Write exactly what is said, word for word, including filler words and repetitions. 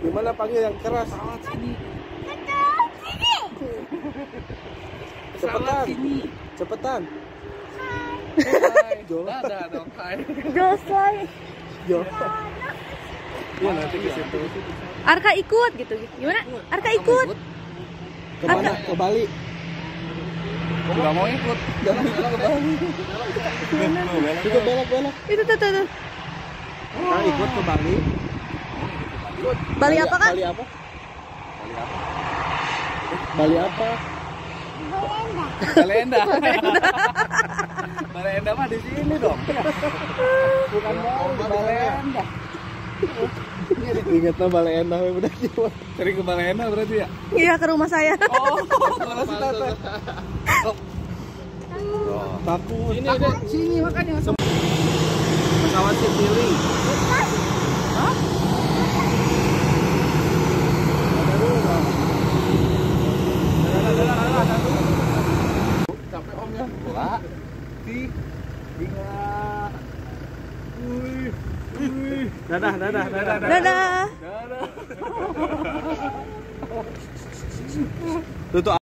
Gimana panggil yang keras? Sini. Cepetan. Sini. Cepetan. Dadah dong, hai. Josai. Yo. Iya nanti ke situ. Arka ikut gitu. Gimana? Arka ikut. Kemana? Ke Bali. Enggak mau ikut. Jangan ke Bali. Itu belok-belok. Itu tuh tuh. tuh. Nah, ikut ke Bali. Bali apa kan? Bali apa? Bali apa? Balenda. Balenda mah di sini dong. Bukan Bali, Balenda. Ingatnya Balenda udah jiwa. Sering ke Balenda berarti ya? Iya, ke rumah saya. Oh, makasih Tante. Takut. Ini ada sini makanya. Pesawat Citylink. Hah? Capek om ya? Bola. Tiga. Wih. Wih. Dadah, dadah, dadah, Dadah. Dadah. Tutup.